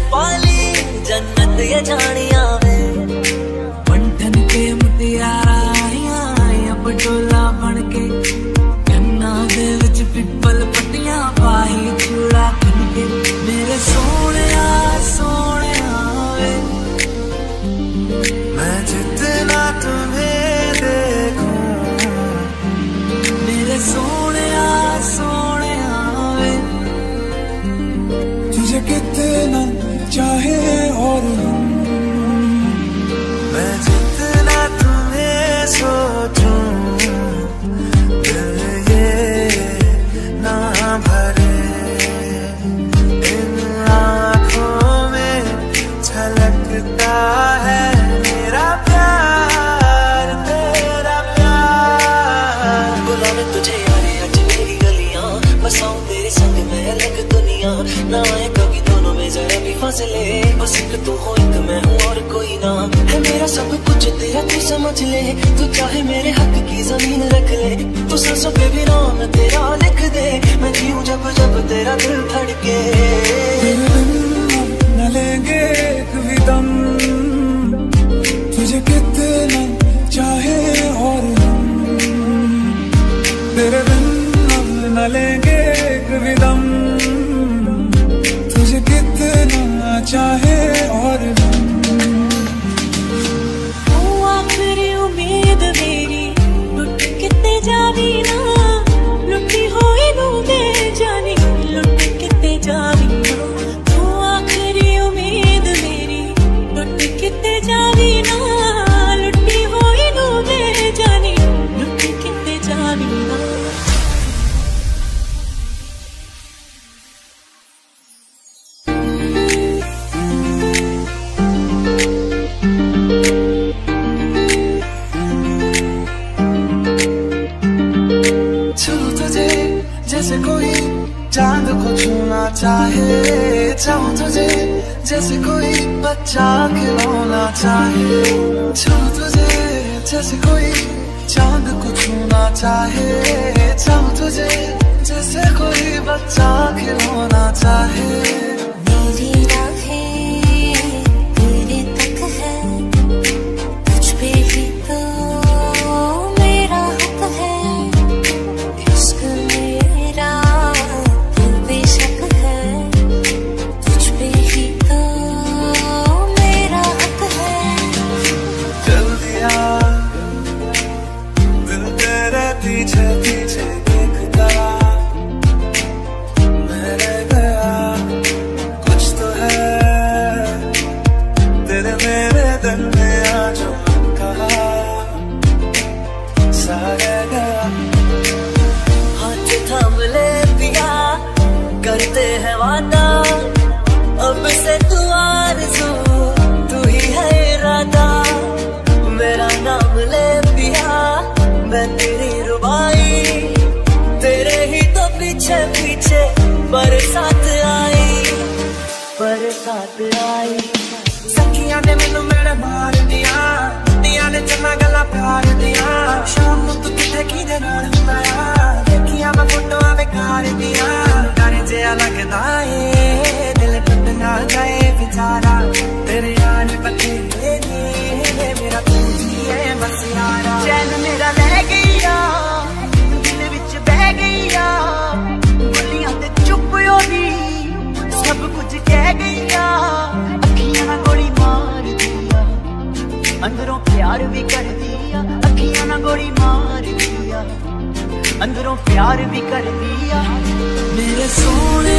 पाली जन्नत ये जानिया वे पंठन के मुटियारा आइया पटोला बन के कन्ना दे विच पिपल पट्टियां पाई चूड़ा खन के मेरे सोने वे मैं जितना तुम्हें देखूं मेरे सोने वे तुझे कितना चाहे और मैं जितना तुम्हें सोचूं दिल ये ना भरे इन आँखों में झलकता है मेरा प्यार तेरा प्यार। बुलावे तुझे यारे आज मेरी गलियां बसाऊं तेरे संग मैं अलग दुनिया ना आए कभी दोनों में जरा भी फासले बस एक तू हो एक मैं हूँ और कोई ना है मेरा सब कुछ तेरा तू समझ ले तू चाहे मेरे हक की जमीन रख ले तू सांसों पे भी नाम तेरा लिख दे मैं जीऊं जब जब तेरा दिल धड़के न लेंगे कभी दम तुझे कितना चाहे और तेरे बिन न लेंगे कभी दम तुझे कितना चाहे और आखिरी उम्मीद मेरी लुट किते जावी ना लुटी होई नू दे जानी लुट किते जावी ना तू आखिरी उम्मीद मेरी लुट किते जावी ना लुटी होई नू दे जानी लुट किते जावी ना। जैसे कोई चांद को छूना चाहे चाहूं तुझे जैसे कोई बच्चा खिलौना चाहे छूं तुझे जैसे कोई चांद को छूना चाहे चाहूं तुझे जैसे कोई बच्चा खिलौना चाहे। मेरी राहें तेरे तक है तुझ पे ही तो मेरा हक है इश्क मेरा दिल बेशक है तुझ पे ही तो मेरा हक है। चल दिया दिल तेरे पीछे पीछे देखता मैं रह गया कुछ तो है तेरे मेरे दिल में आज कहा सा रह गया। हाथ थाम ले पिया करते हैं वादा अब से तू आरज़ू तू ही है इरादा मेरा नाम ले पिया मैं तेरी रुबाई तेरे ही तो पीछे पीछे बरसात आई सखियां ने मैनू मेरे मार दिया ने चन्ना गल्लां प्यार दिया शाम नूं तू किथे किदे नाल हुंदा देखिया मैं फोटोआं बेकार दिया डर जिहा लगदा ए दिल टुट ना जाए बेचारा तेरे यार बथेरे ने मेरा तू ही है बस यारा चैन मेरा लै गईया दिल विच बह गईया बोलियां ते चुप होगी सब कुछ कह गईया अखियां ना गोली मार दिया अंदरों प्यार भी कर दिया अखियां ना गोली मार दिया अंदरों प्यार भी कर दिया। मेरे सोने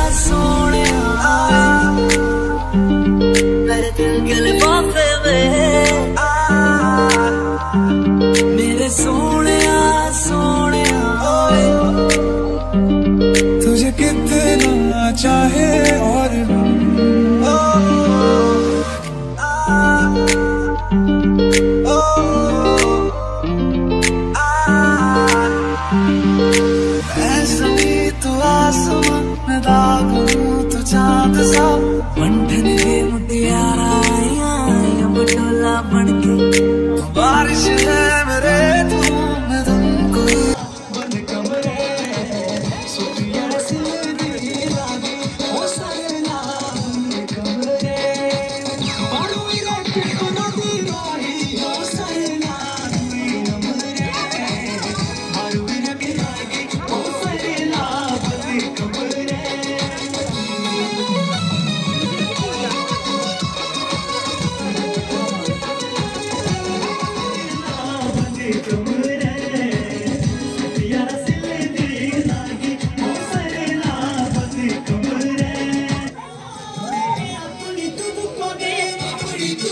मेरे दिल के लिफाफे में मेरे सोने तुझे कितना चाहे और ऐसा भी तू आसमां में दाग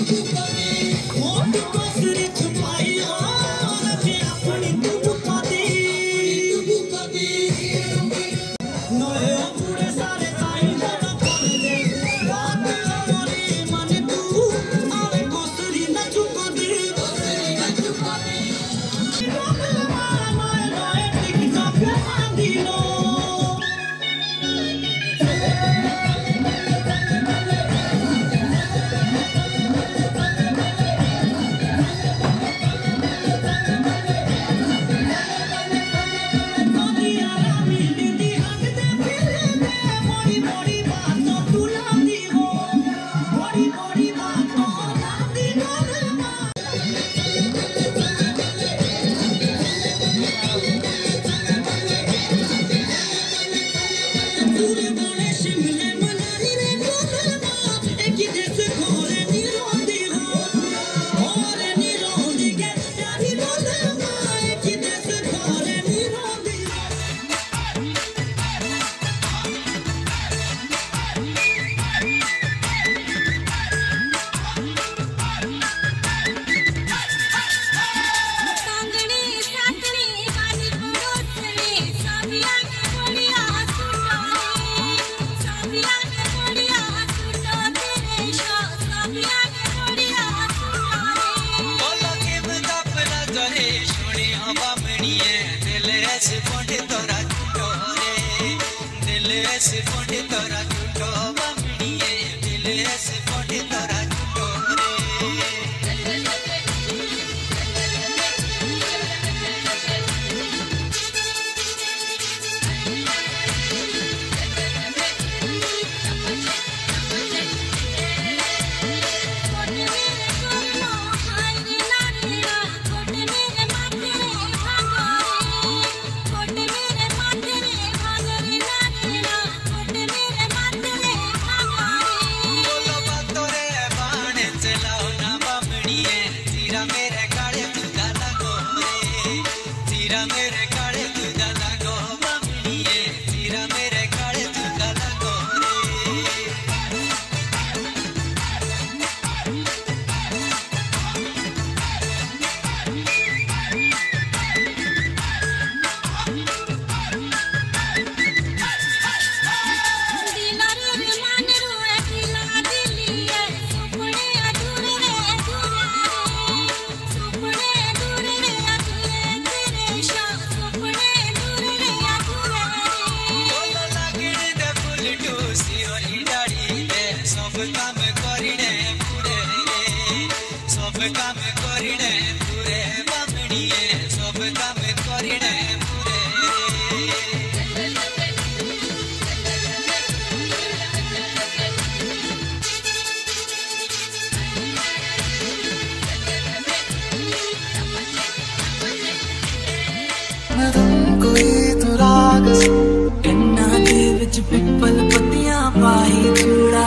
पिपल पत्तियां पाई चूड़ा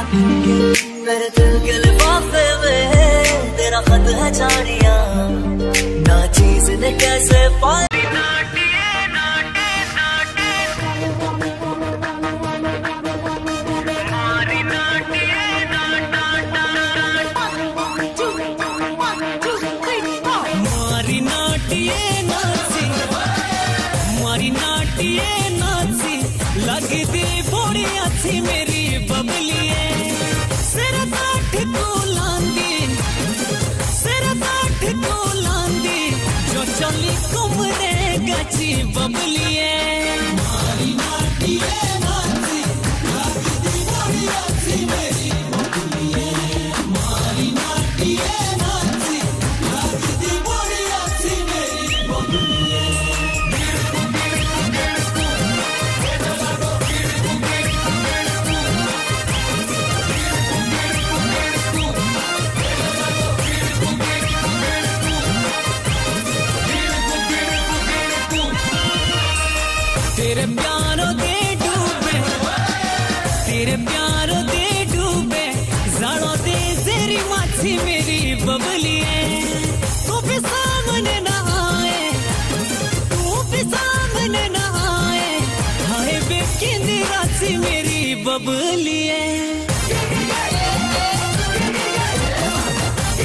मेरे दिल के लिफाफे में तेरा खत है जानिया ना चीज ने कैसे पाई लगती बड़ी अच्छी मेरी बबलिए सिर ताठ को लांदी जो चली कुमरे गची बबलिए मारी नाटिए नाची लगती बड़ी अच्छी मेरी बबलिए मारी नाटिए नाची लगती बड़ी अच्छी मेरी बबलिए तेरे प्यारो दे डूबे जानो दे तेरी माछी मेरी बबलिए तू भी सामने न आए हाय बेकिंदी राची मेरी बबलिए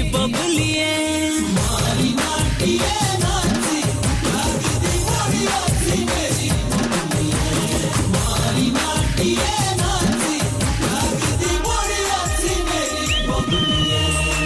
बबलिए मारी नाटिए नाची लगदी बड़ी अच्छी मेरी बबलिए मारी नाटिए नाची लगदी बड़ी अच्छी मेरी बबलिए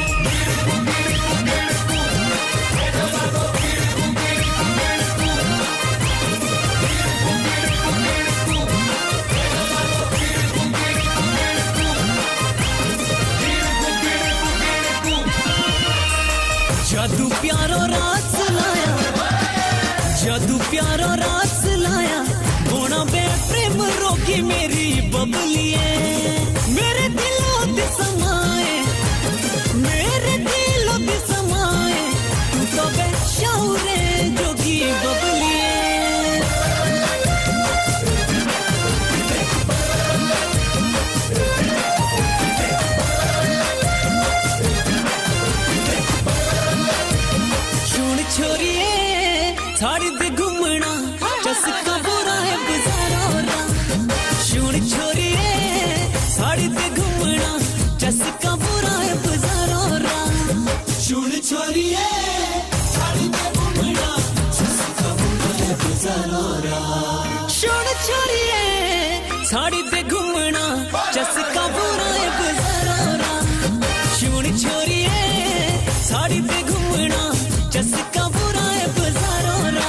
जादू प्यारो रात लाया जादू प्यारो रात लाया गोना बे प्रेम रोकी मेरी बबलिए मेरे दिलों दे समाए मेरे दिलों दे समाए तू तो बे शाउरे जोगी बबलिए छोरिए साड़ी दे घूमना चस्का बुरा है गुजारा सुन छोरिए साड़ी दे घूमना चस्का बुरा है गुजारा सुन छोरिए साड़ी दे घूमना चस्का बुरा है गुजारा सुन छोरिए साड़ी दे घूमना चस्का बुरा है गुजारा सुन छोरिए साड़ी दे घूमना चस्का बुरा है गुजारा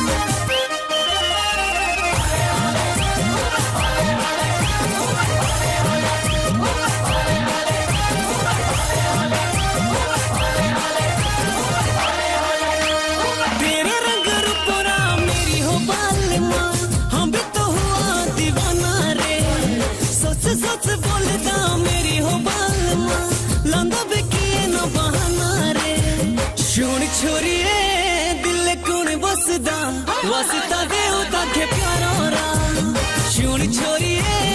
तेरे रंग रूपरा मेरी हो बालमा हम भी तो हुआ दीवाना रे सोच सोच बोलदा मेरी हो बालमा लंदा बेकिए न बहाना रे सुन छोरिए दिल कुण बसदा वास्ता दे उदा के प्यारा रा सुन छोरिए